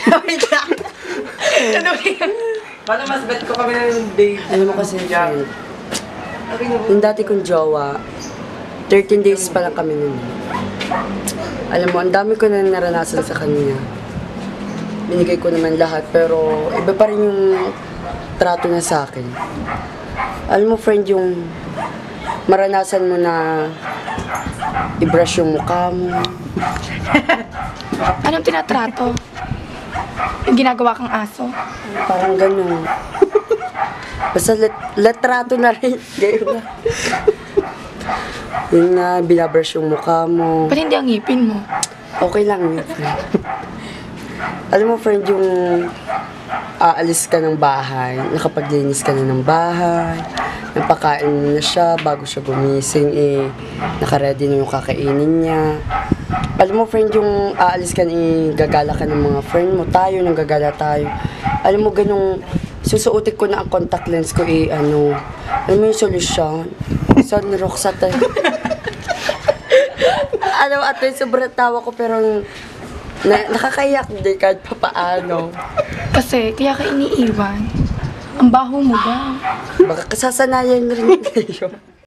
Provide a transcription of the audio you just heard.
Wait lang. Ano yan? Paano mas bet ko kami ng date? Alam mo kasi, friend, yung dati kong jowa, 13 days pa lang kami nun. Alam mo, ang dami ko na naranasan sa kanya. Binigay ko naman lahat, pero iba pa rin yung trato niya sa akin. Alam mo, friend, yung maranasan mo na i-brush yung mukha mo. Anong tinatrato? Yung ginagawa kang aso? Parang ganun. Basta letrato na rin. Gayon na. Yun nga, binabrush yung mukha mo. Ba't hindi ang ngipin mo? Okay lang yun, friend. Alam mo, friend, yung aalis ka ng bahay, nakapaglinis ka na ng bahay, napakain mo na siya bago siya gumising, nakaready na yung kakainin niya. Alam mo, friend, yung aalis ka na, gagala ka ng mga friend mo, tayo, nang gagala tayo. Alam mo, ganung, susuotin ko na ang contact lens ko, alam mo yung solusyon? Sunrox at alam mo, at sobrang tawa ko, pero nakakayak din kahit papaano. Kasi, kaya ka iniiwan. Ang baho mo ba? Baka kasasanayan rin kayo.